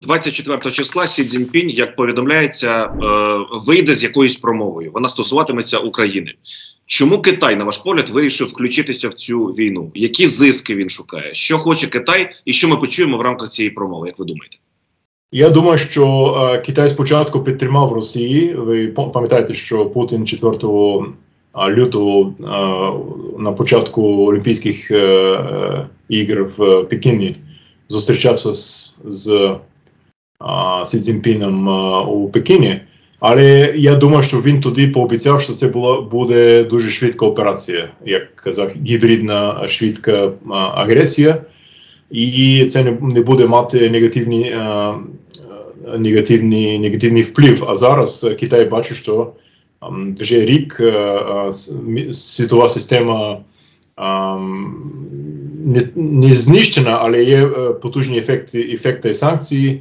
24 числа Сі Цзіньпінь, як повідомляється, вийде з якоюсь промовою. Вона стосуватиметься України. Чому Китай, на ваш погляд, вирішив включитися в цю війну? Які зиски він шукає? Що хоче Китай і що ми почуємо в рамках цієї промови, як ви думаєте? Я думаю, що Китай спочатку підтримав Росії. Ви пам'ятаєте, що Путін 4 лютого на початку Олімпійських ігор в Пекіні зустрічався з Сі Цзіньпіном у Пекіні. Але я думаю, що він тоді пообіцяв, що це буде дуже швидка операція, як казав, гібридна швидка агресія. І це не буде мати негативний вплив. А зараз Китай бачить, що вже рік світова система не знищена, але є потужні ефекти санкцій.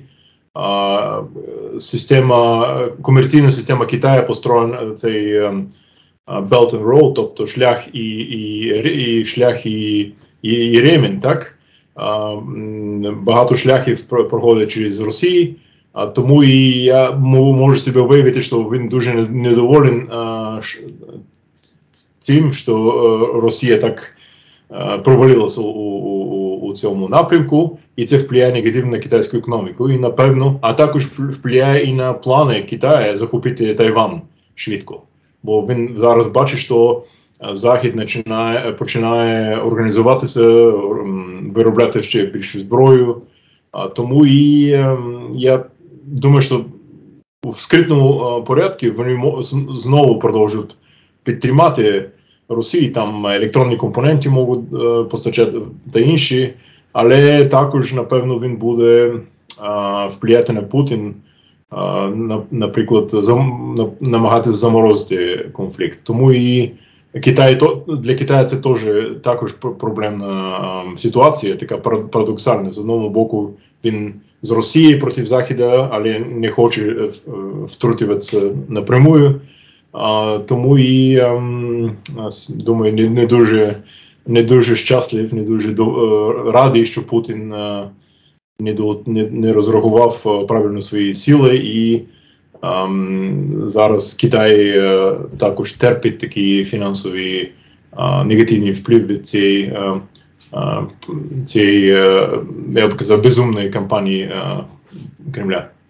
Комерційна система Китаю построєна цей Belt and Road, тобто шлях і ремінь, так? Багато шляхів проходить через Росію, тому і я можу себе виявити, що він дуже недоволен цим, що Росія так провалилася у цьому напрямку, і це впливає негативно на китайську економіку, і напевно, а також впливає і на плани Китаю захопити Тайвань швидко. Бо він зараз бачить, що Захід починає організуватися, виробляти ще більше зброю. Тому і я думаю, що в скритному порядку вони знову продовжують підтримати Росію, там електронні компоненти можуть постачати та інші, але також, напевно, він буде впливати на Путін, наприклад, намагатися заморозити конфлікт. Тому і для Китаю це також проблемна ситуація, така парадоксальна. З одного боку, він з Росії проти Заходу, але не хоче втрутитися напрямую. Тому і, думаю, не дуже щаслив, не дуже радий, що Путін не розрахував правильно свої сили, і зараз Китай також терпить такі фінансові негативні вплив від цієї, я б казав, безумної кампанії Кремля.